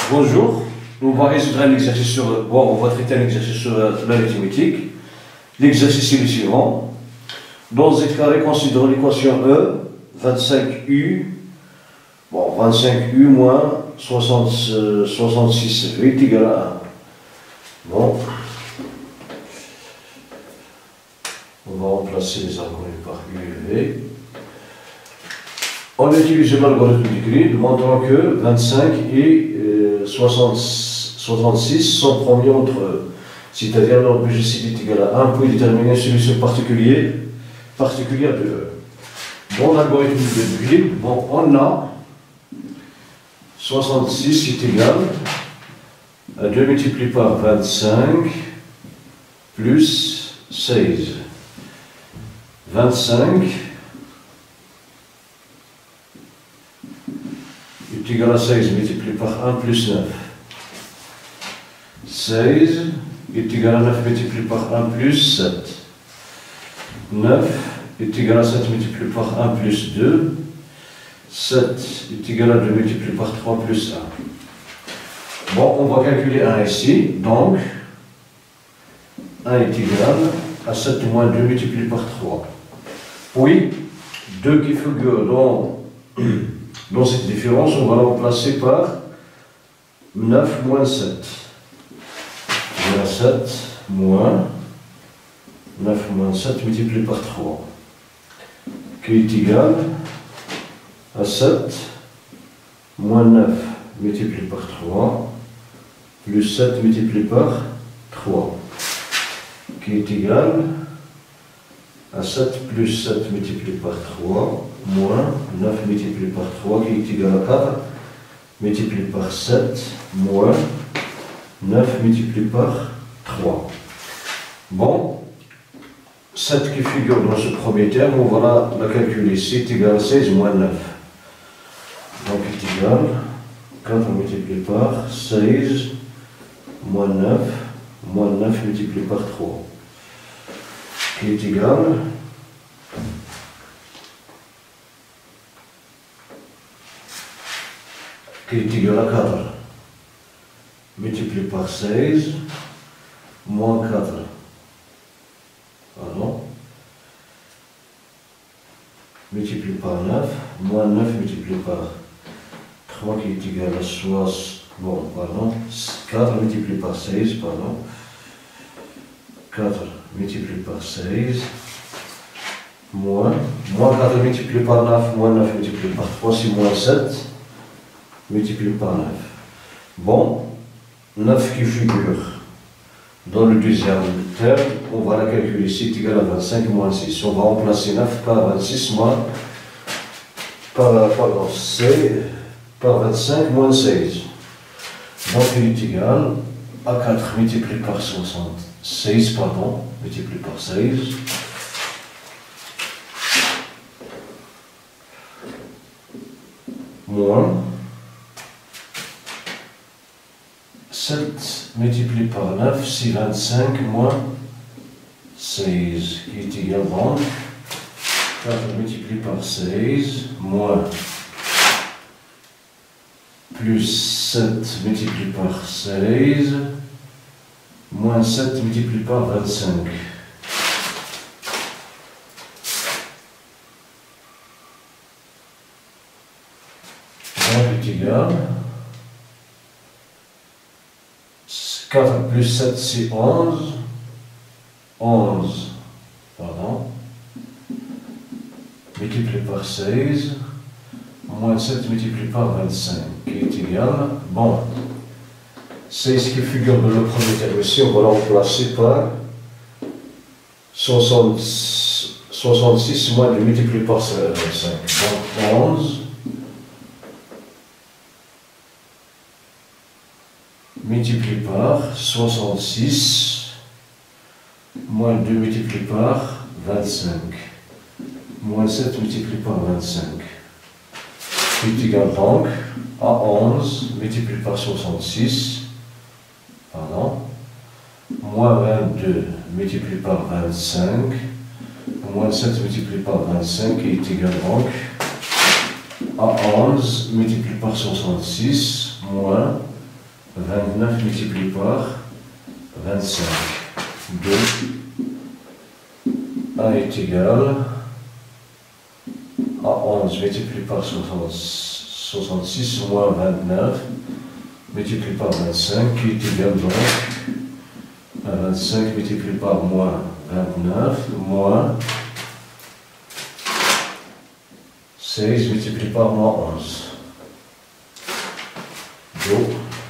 Bonjour, on va résoudre un exercice sur, on va traiter un exercice sur l'arithmétique. L'exercice est le suivant. Dans z carré, considérons l'équation E, 25u, 25u moins 66v est égal à 1. Bon. On va remplacer les arguments par u et v. On utilise l'algorithme du grid, montrant que 25 et 66 sont promis entre eux. C'est-à-dire leur budget est égal à 1 pour déterminer une solution particulière de E. Dans l'algorithme du grid, on a 66 est égal à 2 multiplié par 25 plus 16. 25 est égal à 16 multiplié par 1 plus 9. 16 est égal à 9 multiplié par 1 plus 7. 9 est égal à 7 multiplié par 1 plus 2. 7 est égal à 2 multiplié par 3 plus 1. Bon, on va calculer 1 ici. Donc, 1 est égal à 7 moins 2 multiplié par 3. Puis, 2 qui figure dans cette différence, on va la remplacer par 9 moins 7. Il y a 7 moins 9 moins 7 multiplié par 3, qui est égal à 7 moins 9 multiplié par 3, plus 7 multiplié par 3, qui est égal à 7 plus 7 multiplié par 3, moins 9 multiplié par 3, qui est égal à 4, multiplié par 7, moins 9 multiplié par 3. Bon, 7 qui figure dans ce premier terme, on va la calculer. C'est égal à 16 moins 9. Donc, est égal à 4 multiplié par 16 moins 9 multiplié par 3. Qui est égal à 4 multiplié par 16 moins 4, pardon, multiplié par 9 moins 9 multiplié par 3 qui est égal à 4 multiplié par 16, pardon, 4 multiplié par 16, moins 4 multiplié par 9, moins 9 multiplié par 3, c'est moins 7 multiplié par 9. Bon, 9 qui figure dans le deuxième terme, on va la calculer, c'est égal à 25 moins 6. On va remplacer 9 par 26 moins, par 25 moins 16. Donc il est égal à 4 multiplié par 66, pardon, multiplié par 16, moins 7 multiplié par 9, c'est 25 moins 16, qui est égal donc 4 multiplié par 16, moins plus 7 multiplié par 16, moins 7 multiplié par 25. Donc est égal 4 plus 7 c'est 11, multiplié par 16, moins 7 multiplié par 25, qui est égal, bon, 16 qui figure dans le premier terme ici, on va la remplacer par 66 moins 2 multiplié par 25, donc 11, multiplié par 66, moins 2 multiplié par 25, moins 7 multiplié par 25, qui est égal donc à 11 multiplié par 66, moins 22 multiplié par 25, moins 7 multiplié par 25, qui est égal donc à 11 multiplié par 66, moins 29 multiplié par 25. 2. 1 est égal à 11 multiplié par 66 moins 29 multiplié par 25 qui est égal donc à 25 multiplié par moins 29 moins 16 multiplié par moins 11. Donc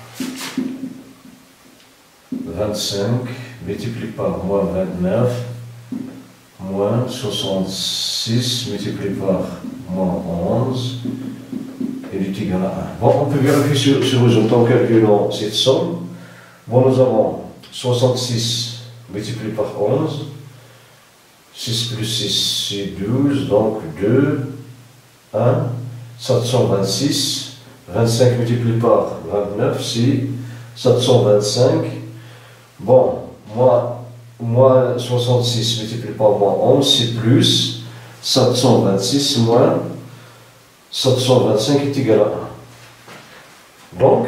25 multiplié par moins 29 moins 66 multiplié par moins 11 est égal à 1. Bon, on peut vérifier ce résultat en calculant cette somme. Bon, nous avons 66 multiplié par 11, 6 plus 6 c'est 12, donc 2, 1, 726, 25 multiplié par 29 c'est 725. Bon, moins 66 multiplié par moins 11, c'est plus 726 moins 725 est égal à 1. Donc,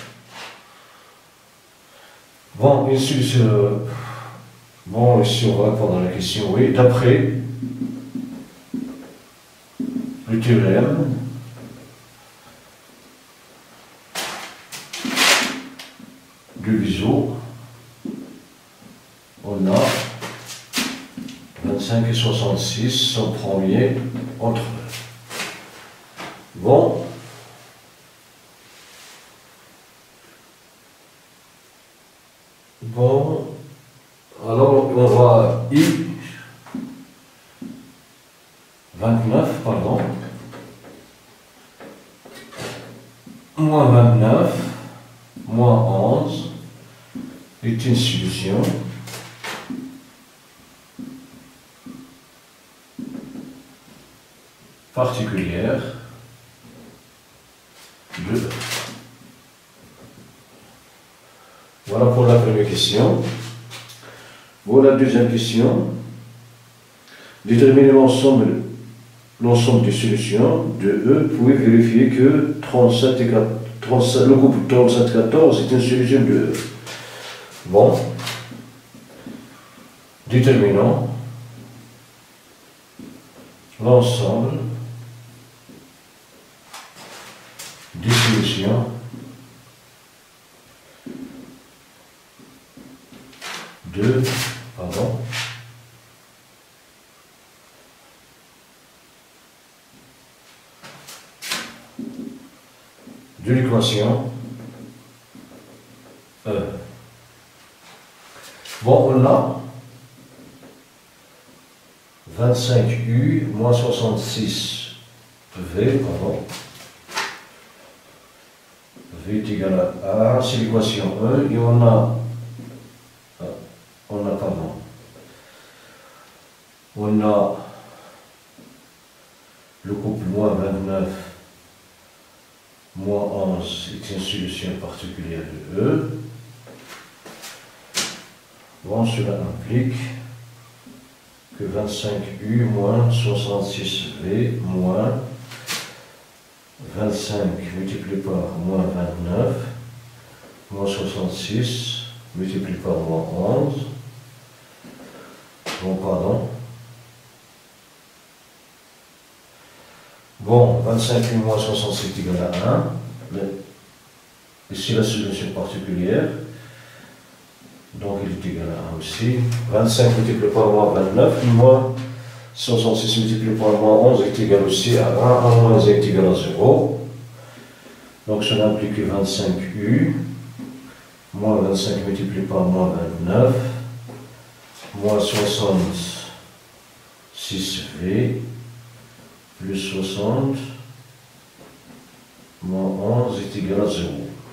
bon, ici on va répondre à la question, oui, d'après le théorème de Biseau, on a 25 et 66 sont premiers entre eux. Bon. Bon. Alors, on va I 29, pardon. Moins 29, moins 11 est une solution particulière de E. Voilà pour la première question. Voilà la deuxième question. Déterminer l'ensemble des solutions de E. Vous pouvez vérifier que 37 et 37, le couple 37-14 est une solution de E. Bon. Déterminons l'ensemble des solutions de l'équation E. Bon, on a 25U moins 66V, V est égal à 1, c'est l'équation E, et on a le couple moins 29 moins 11 est une solution particulière de E. Bon, cela implique que 25U moins 66V moins 25 multiplié par moins 29 moins 66 multiplié par moins 11. Bon, pardon. Bon, 25U moins 66 est égal à 1. Ici, la solution particulière. Donc, il est égal à 1 aussi. 25 multiplié par moins 29, moins 66 multiplié par moins 11 est égal aussi à 1. 1 moins 1 est égal à 0. Donc, cela implique que 25U moins 25 multiplié par moins 29 moins 66V plus 60 moins 11 est égal à 0.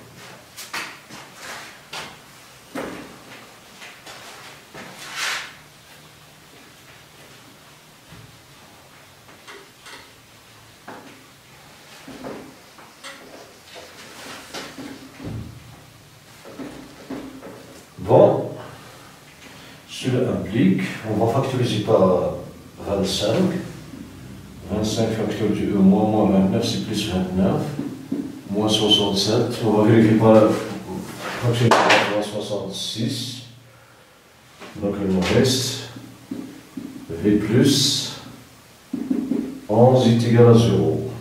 Bon, cela implique, on va factoriser par 25. 25 facteur de E moins 29, c'est plus 29. Moins 67. On va vérifier Fraction intégrale moins 66. Donc il nous reste V plus 11 est égal à 0.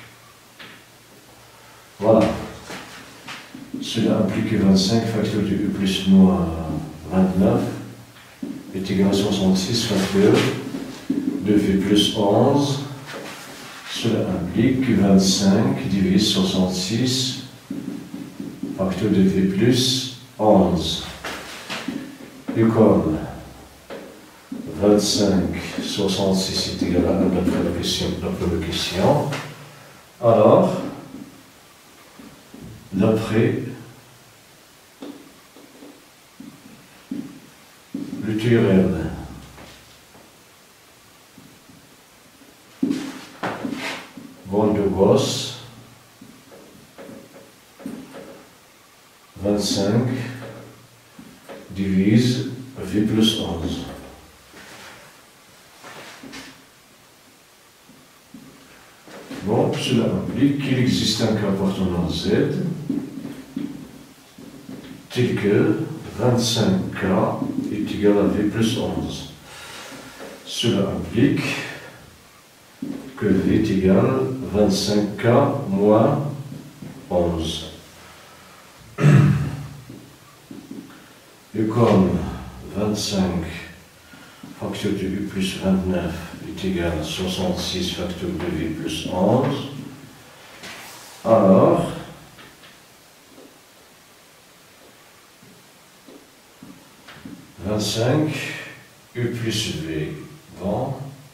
Voilà. Cela implique que 25 facteur de U plus moins 29 est égal à 66 facteur de V plus 11. Cela implique que 25 divise 66 facteur de V plus 11. Et comme 25, 66 est égal à 1 d'après la question, alors, d'après le théorème von de Gauss, 25 divise V plus 11. Bon, cela implique qu'il existe un cas appartenant à Z tel que 25K est égal à V plus 11. Cela implique que V est égal à 25K moins 11. Et comme 25 facteur de U plus 29 est égal à 66 facteur de V plus 11, alors U plus V, bon,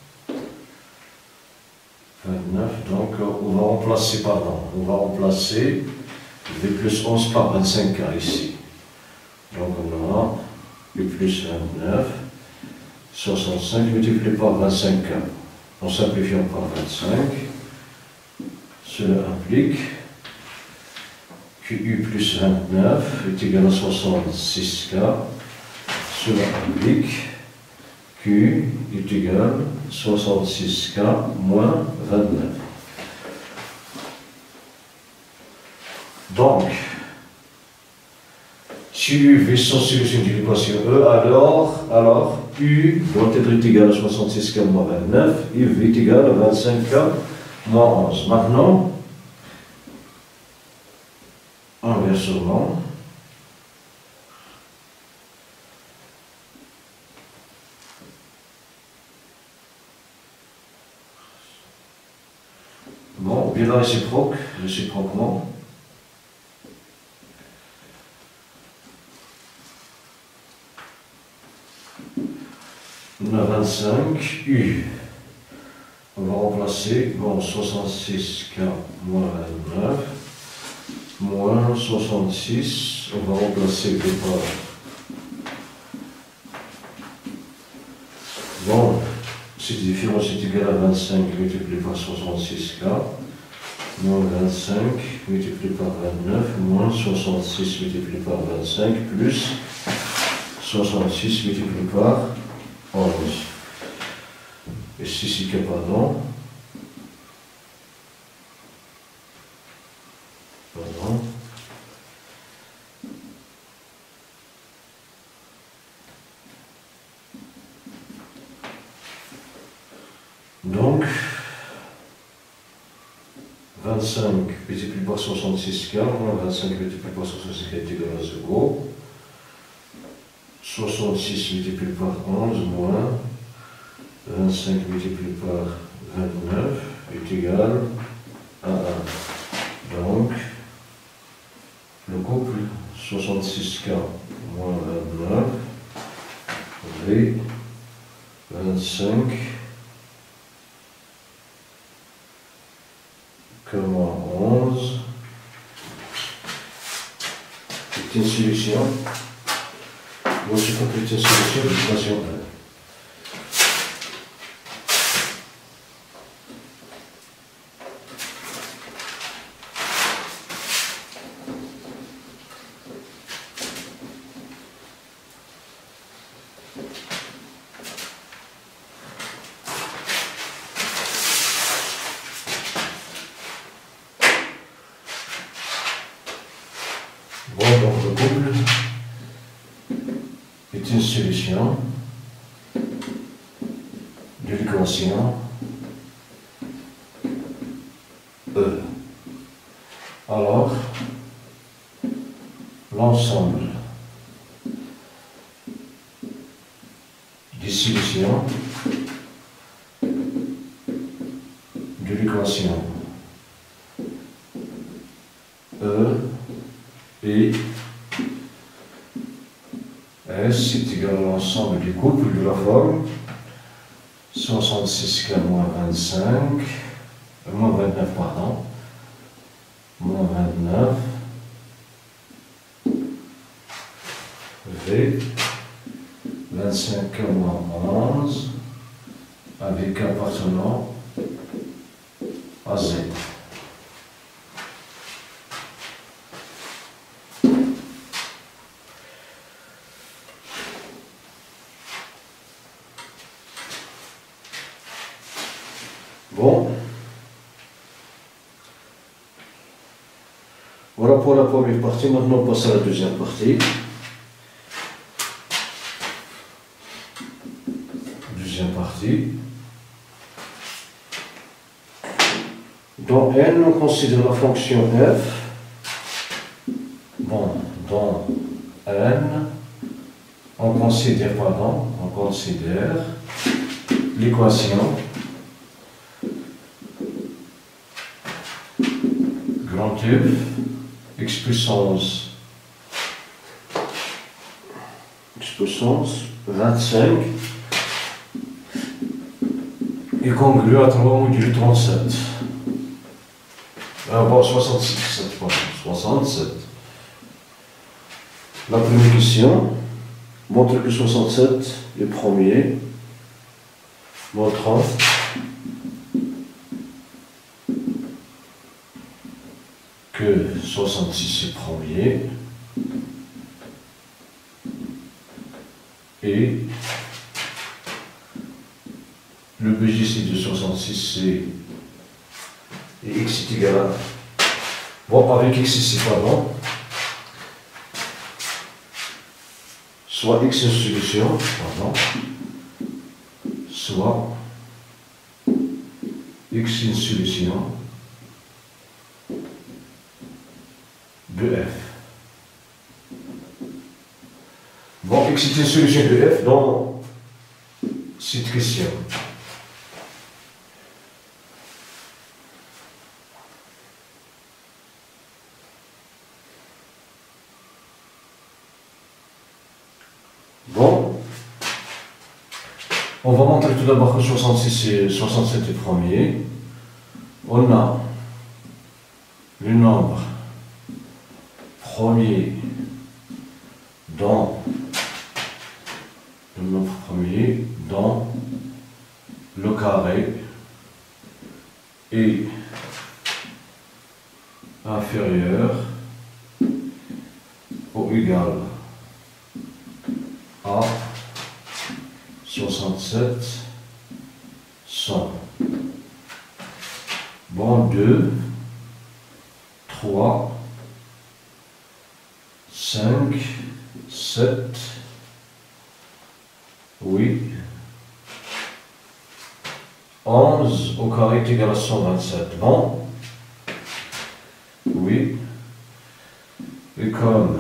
29, donc on va remplacer V plus 11 par 25K ici. Donc on aura U plus 29, 65 multiplié par 25K. En simplifiant par 25, cela implique que U plus 29 est égal à 66K. Cela implique Q est égal à 66K moins 29. Donc, si U est sans solution de l'équation E, alors U doit être égal à 66K moins 29 et V est égal à 25K moins 11. Maintenant, inversement, bon, bien la réciproquement, on a 25 U. On va remplacer, bon, 66K moins 29, moins 66, on va remplacer V par. Bon, cette différence est égale à 25 multiplié par 66K, moins 25 multiplié par 29, moins 66 multiplié par 25, plus 66 multiplié par 11. Et si c'est que pardon. Donc, 25 multiplié par 66K, moins 25 multiplié par 66K est égal à 0. 66 multiplié par 11 moins 25 multiplié par 29 est égal à 1. Donc, le couple 66K moins 29, V, 25, K moins 11, est une solution. Voici compléter une solution de l'équation 1. Bon, donc le couple est une solution de l'équation E. Alors, l'ensemble des solutions de l'équation E et S est égal à l'ensemble des couples de la forme 66K moins 29, pardon, moins 29, V, 25K moins 11, avec appartenant à Z. Bon, voilà pour la première partie. Maintenant on passe à la deuxième partie. Dans N, on considère la fonction f. Bon, dans N, on considère l'équation grand F, x puissance 25 est congrue à 3 modules 37. Bon, 67. La première question montre que 67 est premier, montrant que 66 est premier et le BGC de 66 c'est et x est égal à... Bon, avec x ici, pardon. Soit x une solution, pardon. Soit x une solution de f. Bon, x est une solution de f dans cette question. Bon, on va montrer tout d'abord que 67 est premier. On a le nombre premier dans le carré est inférieur ou égal à 67, 100. Bon, 2, 3, 5, 7, 8, 11 au carré est égal à 127. Bon, oui, et comme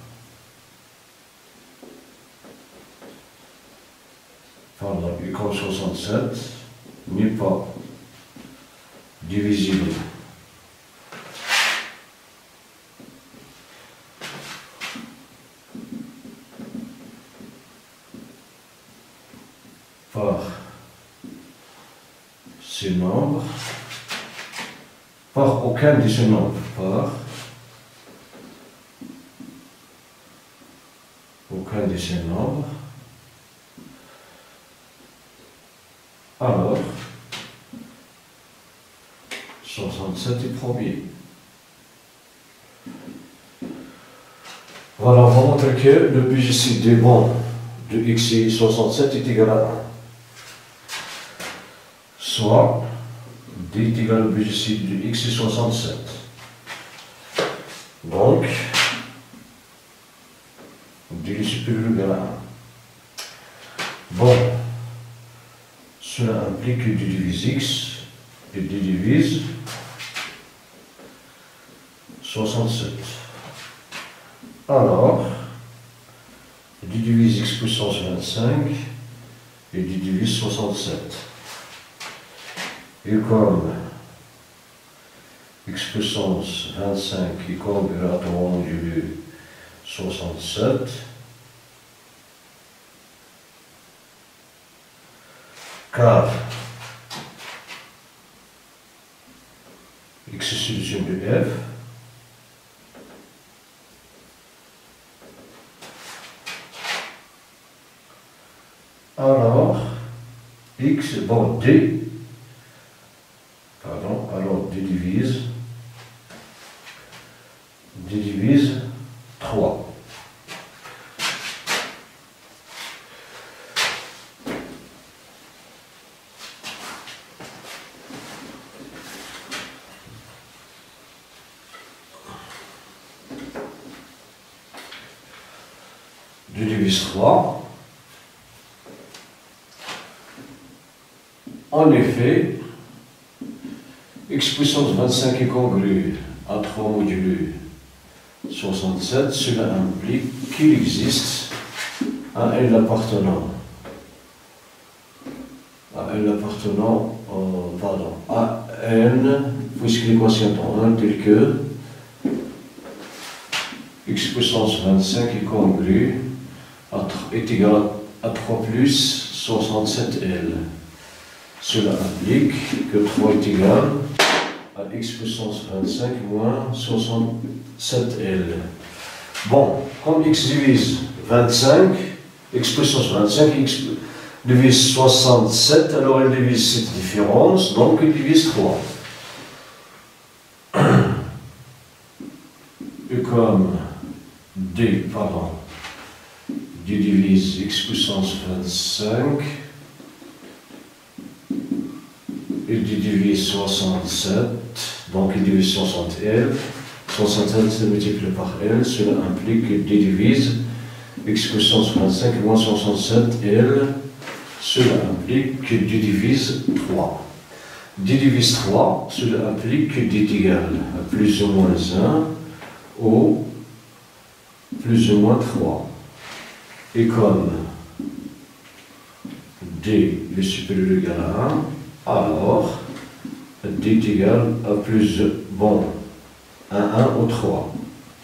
et comme 67 n'est pas divisible par ces nombres, par aucun de ces nombres, par aucun de ces nombres, alors 67 est premier. Voilà, on va montrer que le BGC des bons de xi 67 est égal à 1. Soit d est égal au BGC de xi 67. Donc, D supérieur égal à 1. Bon, cela implique que D divise X et D divise 67. Alors, D divise X puissance 25 et D divise 67. Et comme X puissance 25 est congrue à 3 modulo 67, car X est solution de F, alors X, bon, D, pardon, alors D divise 3. D divise 3. En effet, X puissance 25 est congrue à 3 modulo 67, cela implique qu'il existe un L appartenant à N, puisque l'équation en 1 telle que X puissance 25 est congrue est égal à 3 plus 67L. Cela implique que 3 est égal à X puissance 25 moins 67L. Bon, comme X divise 25, X puissance 25, X divise 67, alors elle divise cette différence, donc elle divise 3. Et comme D divise X puissance 25, il divise 67, donc il divise 60L. 67 se multiplie par L, cela implique qu'il divise X puissance 25 moins 67L, cela implique qu'il divise 3. D divise 3, cela implique que D est égal à plus ou moins 1 ou plus ou moins 3. Et comme D est supérieur ou égal à 1, alors D est égal à plus, bon, à 1 ou 3.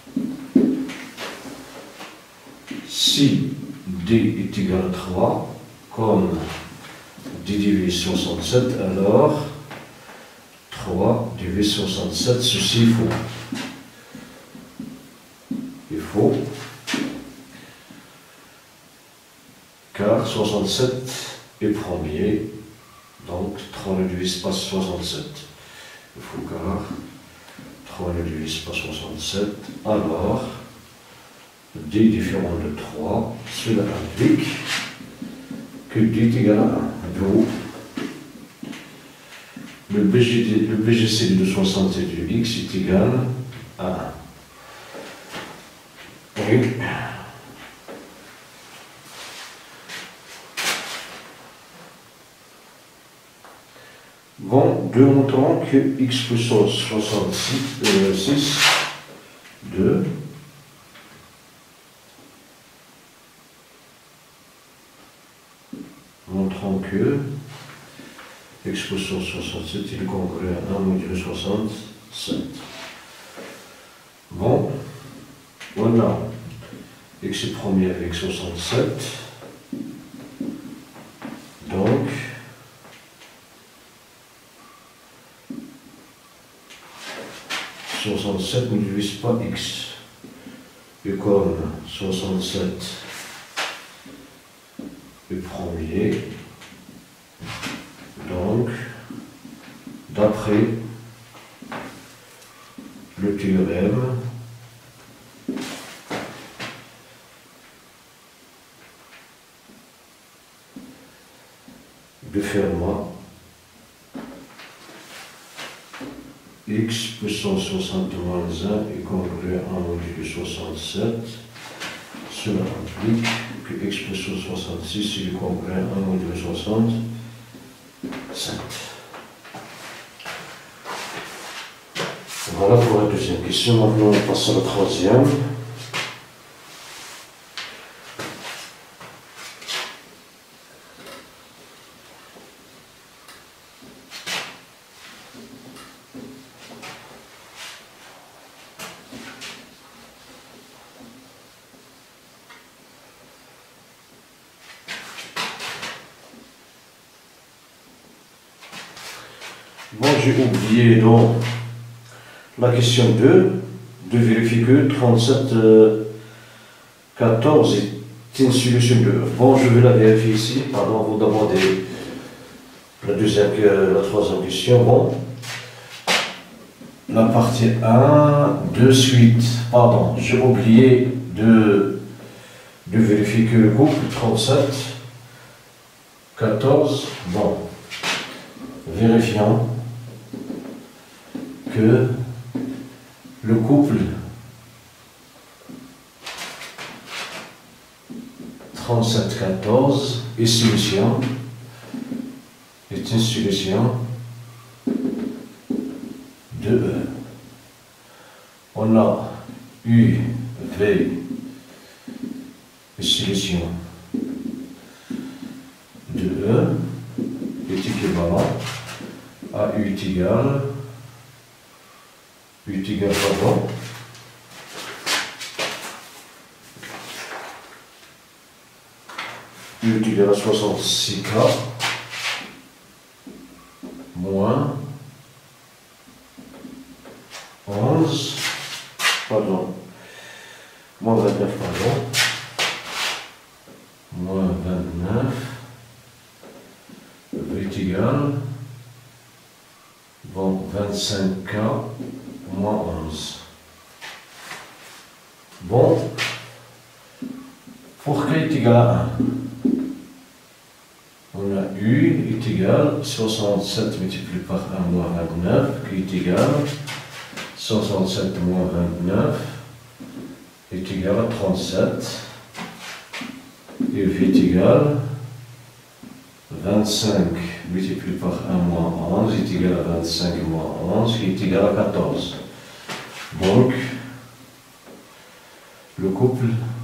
Si D est égal à 3, comme D divise 67, alors 3 divise 67, ceci est faux. Il faut, car 67 est premier, donc 3 ne divise pas 67. Il faut car 3 ne divise pas 67, alors D est différent de 3, cela implique que D est égal à 1. Donc, le BGC de 67 de X est égal à 1. Et bon, démontrons que X puissance 66, 2, montrons que X puissance 67 est congrue à 1 modulo 67. Bon, voilà, X est premier avec 67, donc 67 ne divise pas X. Et comme 67 est premier, donc, d'après le théorème, de Fermat, X puissance 60 moins 1 est congrue à 1 modulo 67, Cela implique que x plus 66 il est congruent à 1 modulo 67. Voilà pour la deuxième question. Maintenant, on passe à la troisième. Bon, j'ai oublié donc la question 2 de vérifier que 37, 14 est une solution de E. Bon, je vais la vérifier ici. Pardon, vous demandez la troisième question. Bon, la partie 1 de suite. Pardon, j'ai oublié de vérifier que le couple 37, 14. Bon, vérifions que le couple 37-14 est une solution de E. On a U, V, une solution de E est équivalent à U est égal pardon, U est égal à 66K moins 11, pardon, moins 29, pardon, moins 29, est égal, bon, 25K moins 11. Bon, pour K est égal à 1, on a U est égal 67 multiplié par 1 moins 29, qui est égal 67 moins 29 est égal à 37, et V est égal 25 multiplié par 1 moins 11 est égal à 25 moins 11 qui est égal à 14. Donc, le couple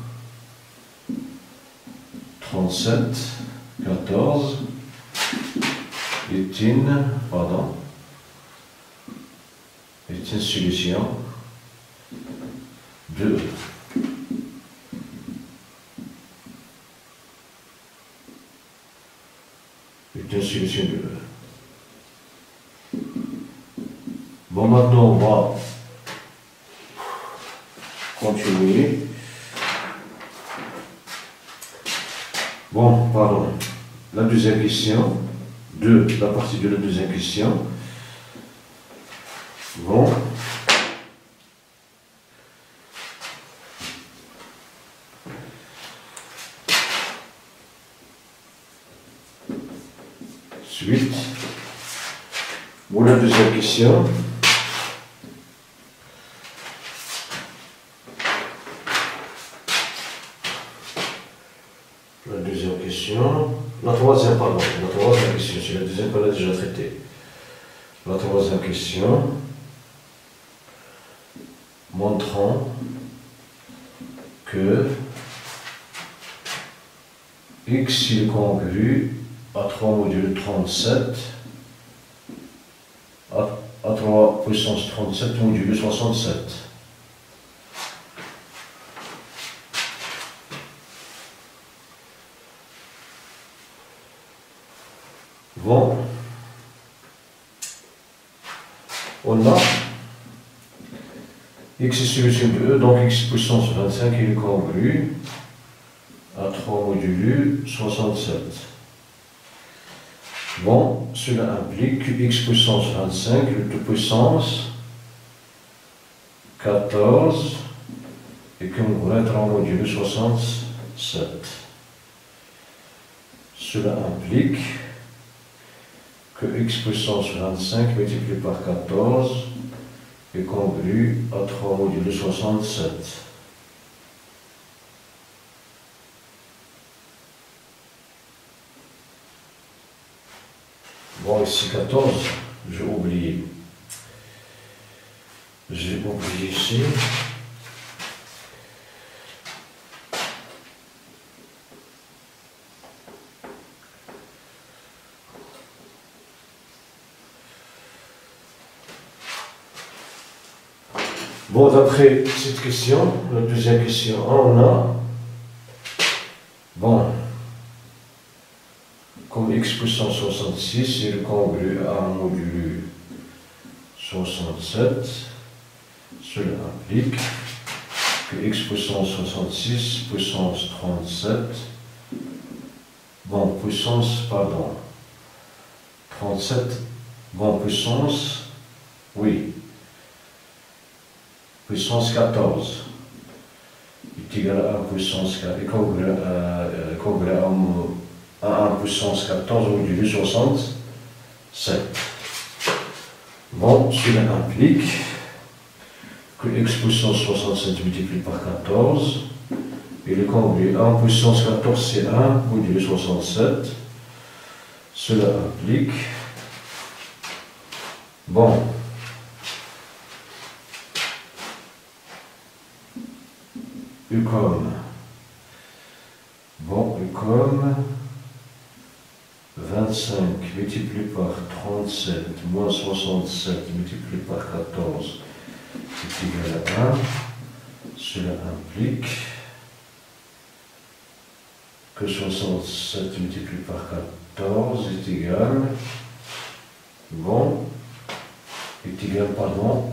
37, 14 est une solution de E. Une solution de E. Bon, maintenant on va continuer. Bon, pardon. La deuxième question, la partie de la deuxième question. Bon. Suite. Bon, la deuxième question. La troisième, pardon, la troisième question, c'est la deuxième qu'on a déjà traitée. La troisième question, montrant que x est congru à 3 modulo 37 à 3 puissance 37 modulo 67. Bon, on a x est solution de E, donc x puissance 25 il est congru à 3 modulo 67. Bon, cela implique que x puissance 25, le tout puissance 14 est congru à 3 modulo 67. Cela implique que x puissance 25 multiplié par 14 est congru à 3 modulo 67. ici 14, j'ai oublié. J'ai oublié ici. Bon, d'après cette question, la deuxième question, on a, bon, comme x puissance 66 est le congru à un modulo 67, cela implique que x puissance 66 puissance 37, bon, puissance, pardon, 37, bon, puissance, oui, puissance 14 est égal à 1 puissance 4, est congrue à 1 puissance 14 modulo 67. Bon, cela implique que x puissance 67 multiplié par 14 et le congru 1 puissance 14 c'est 1 modulo 67. Cela implique, bon, U comme, bon, U comme 25 multiplié par 37 moins 67 multiplié par 14 est égal à 1. Cela implique que 67 multiplié par 14 est égal, bon, est égal, pardon,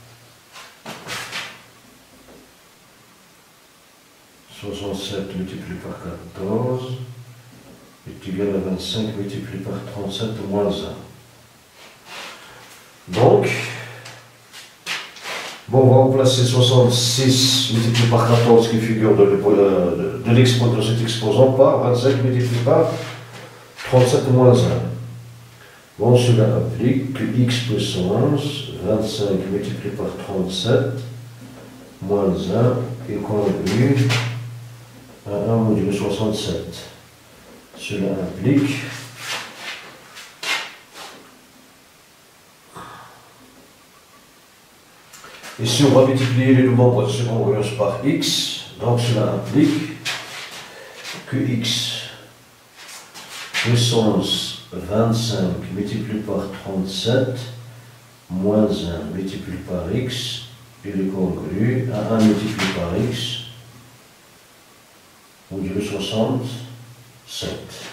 67 multiplié par 14 est égal à 25 multiplié par 37 moins 1. Donc, bon, on va remplacer 66 multiplié par 14 qui figure de cet exposant par 25 multiplié par 37 moins 1. Bon, cela implique que x puissance 25 multiplié par 37 moins 1 est congru à 1 modulo 67. Cela implique ici on va multiplier les nombres de cette congruence par x, donc cela implique que x puissance 25 multiplié par 37 moins 1 multiplié par x est congru à 1 multiplié par x modulo 67.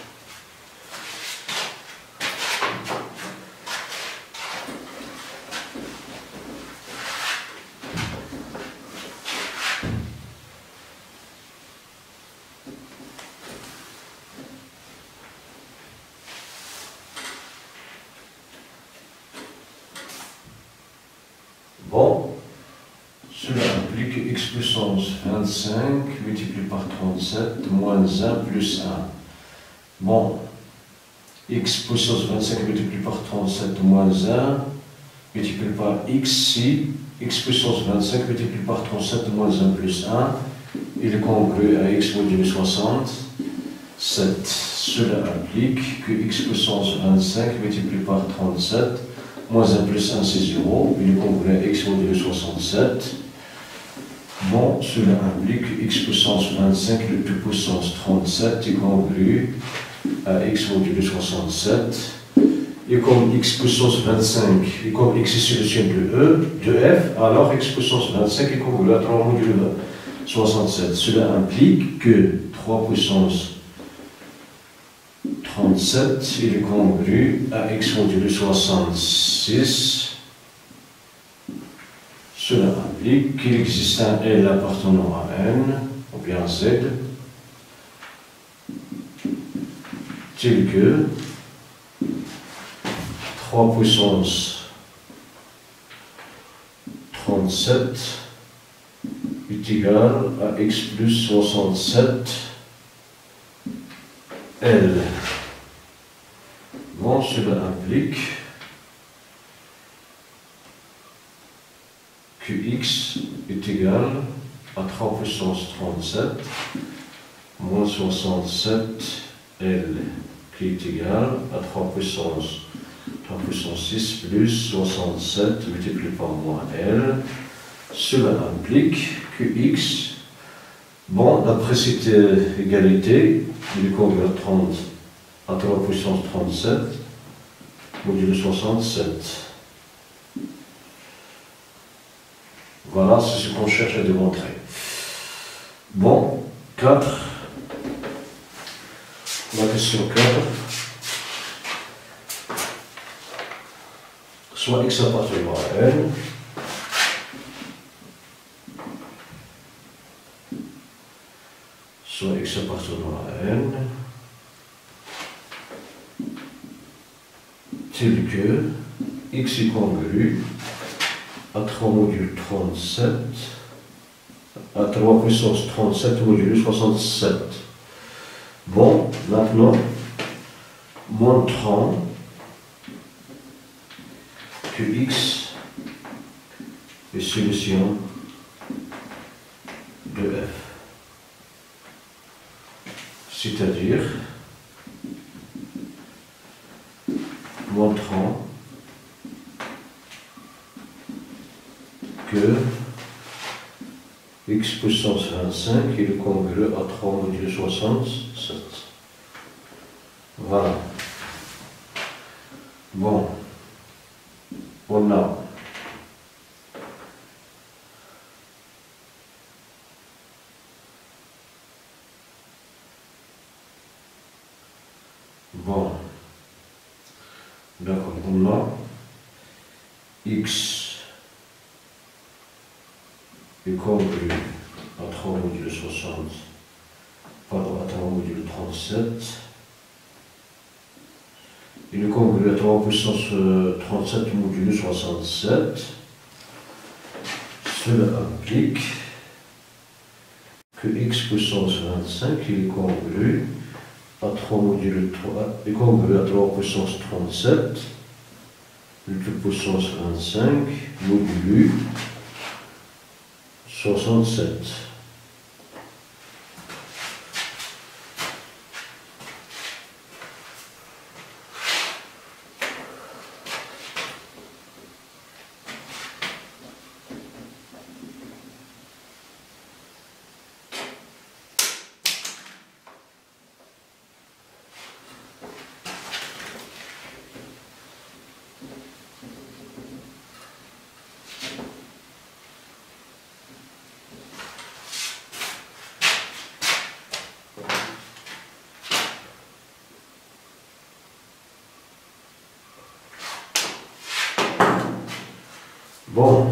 Bon, cela implique que x puissance 25 multiplié par 37 moins 1 plus 1. Bon, x puissance 25 multiplié par 37 moins 1 multiplié par x si x puissance 25 multiplié par 37 moins 1 plus 1 il est congru à x modulo 67. Cela implique que x puissance 25 multiplié par 37 moins 1 plus 1 c'est 0, il est congru à x modulo 67. Bon, cela implique que x puissance 25 de puissance 37 est congru à x modulo 67. Et comme x puissance 25, et comme x est solution de f, alors x puissance 25 est congru à 3 modulo 67. Cela implique que 3 puissance 37 il est congru à x modulo 66. Cela implique qu'il existe un L appartenant à N, ou bien Z, tel que 3 puissance 37 est égal à x plus 67 L. Bon, cela implique que x est égal à 3 puissance 37 moins 67 L, qui est égal à 3 puissance 3 puissance 6 plus 67 multiplié par moins L. Cela implique que x, bon, d'après cette égalité, il est congru à 3 puissance 37 modulo 67. Voilà, c'est ce qu'on cherche à démontrer. Bon, 4. La question 4. Soit x appartenant à N, soit x appartenant à N, tel que x est congru à 3 modulo 37, à 3 puissance 37 modulo 67. Bon, maintenant, montrons que x est solution de f. C'est-à-dire, montrons que x puissance 25 est congru à 3 modulo 67. Voilà. Bon. On a bon. D'accord. On a x est congru à 3 modulo 60, pardon, à 3 modulo 37. Il est congru à 3 puissance 37 modulo 67. Cela implique que x puissance 25 il est congru à 3 modulo 3, est congru à 3 puissance 37 puissance 25 modulo 67. Bon.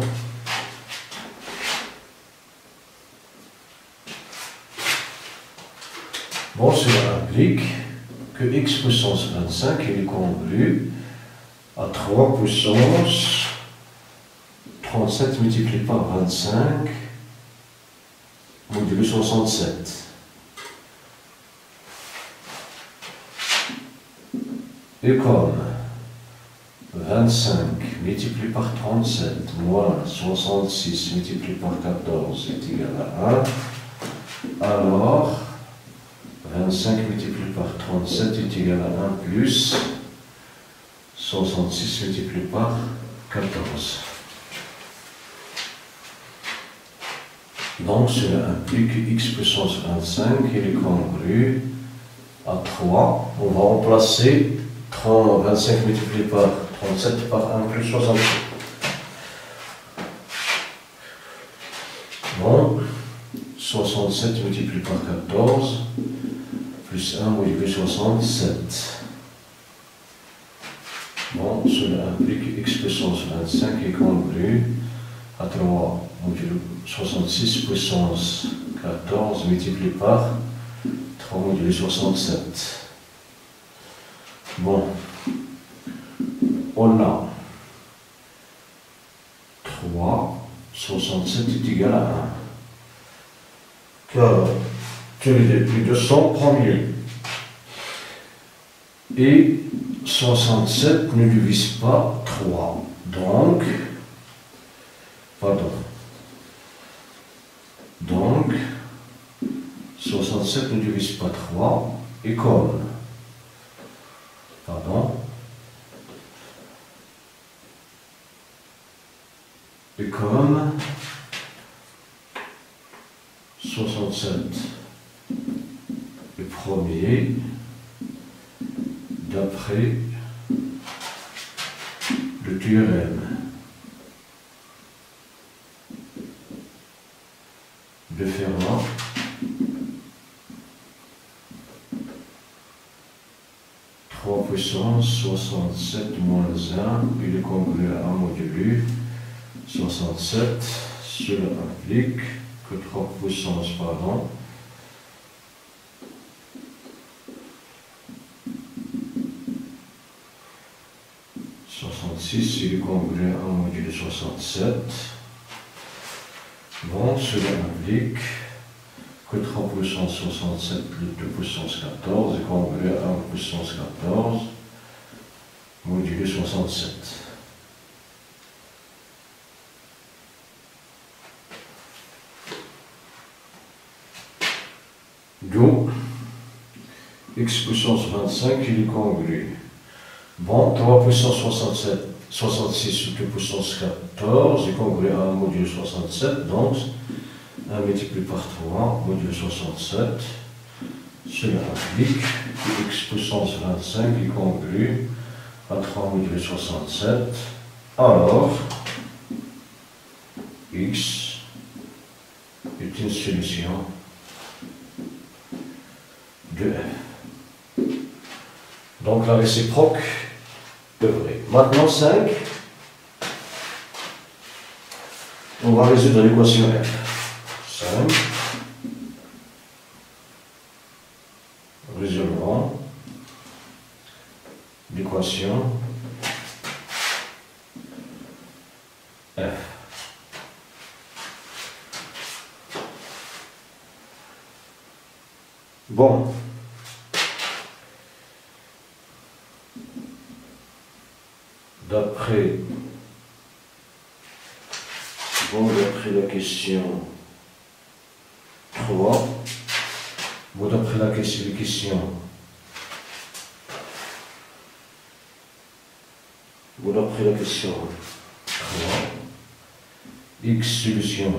Bon, cela implique que x puissance 25 est congru à 3 puissance 37 multiplié par 25 modulo 67. Et comme 25 multiplié par 37 moins 66 multiplié par 14 est égal à 1, alors 25 multiplié par 37 est égal à 1 plus 66 multiplié par 14. Donc cela implique que x puissance 25 est congru à 3. On va remplacer 25 multiplié par 37 par 1 plus 67. Bon, 67 multiplié par 14 plus 1 modulo 67. Bon, cela implique que x puissance 25 est congru à 3 modulo 66 puissance 14 multiplié par 3 modulo 67. Bon, on a 3, 67 est égal à 1. Car tous les plus de 100 premiers. Et 67 ne divise pas 3. Donc, pardon. Donc, 67 ne divise pas 3. Et comme, pardon, est comme 67 le premier d'après le théorème de Fermat puissance 67 moins 1, il est congruent à 1 modulu 67, cela implique que 3 puissances par an il est congruent à 1 module 67. Bon, cela implique que 3 puissance 67 plus 2 puissance 14 est congruent à 1 puissance 14 modulé 67. Donc, x puissance 25, il est congruent. Bon, 3 puissance 66 plus 2 puissance 14 est congruent à 1 module 67, donc 1 multiplié par 3, module 67, cela implique que x puissance 25 est congruent à 3 module 67, alors x est une solution de f. Donc la réciproque est vraie. Maintenant 5, on va résoudre l'équation f. 5, résolvons l'équation f. Bon, d'après la question 3, bon, d'après la question, bon, d'après la question 3, x solution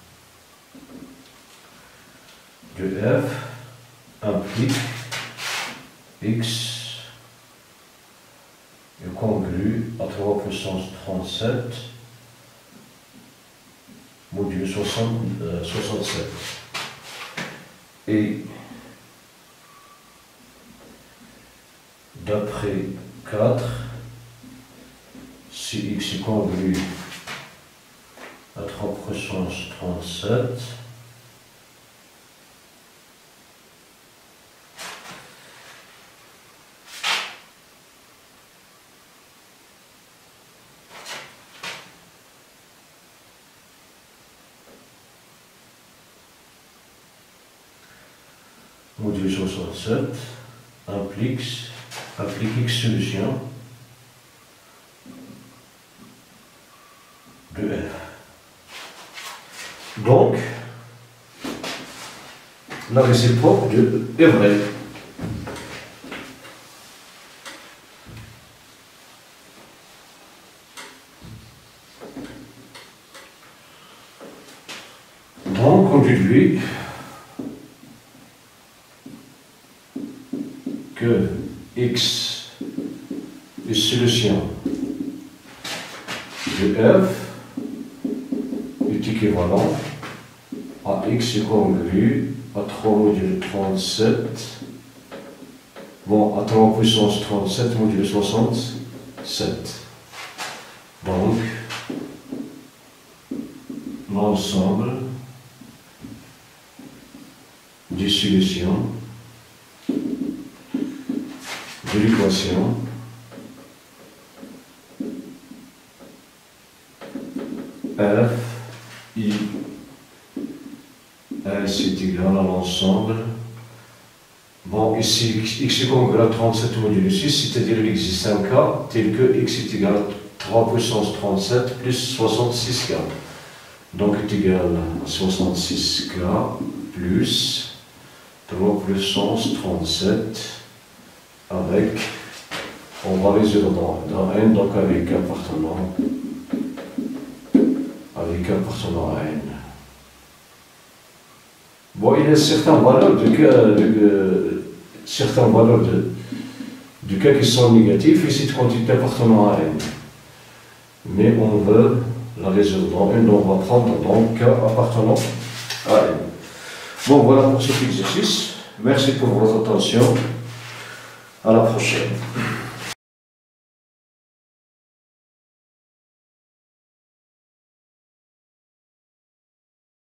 de f implique x est congru à 3 puissance 37 module 67. Et d'après 4, si x est congru à 3 puissance 37, module 67 implique x solution de f. Donc, la réciproque de est vraie. Donc, on déduit que x est solution de f est équivalent à x est congru à 3 module 37, bon, à 3 puissance 37 module 67. Donc, l'ensemble des solutions de l'équation f i s est égal à l'ensemble. Bon, ici x est congru à 37 module 6, c'est-à-dire il existe un cas tel que x est égal à 3 puissance 37 plus 66k. Donc est égal à 66k plus 3 puissance 37 avec, on va résoudre dans n, donc avec appartenant à k appartenant à n. Bon, il y a certaines valeurs du cas qui sont négatives, ici de quantité appartenant à n. Mais on veut la résoudre en n, donc on va prendre donc k appartenant à n. Bon, voilà pour cet exercice. Merci pour votre attention. À la prochaine.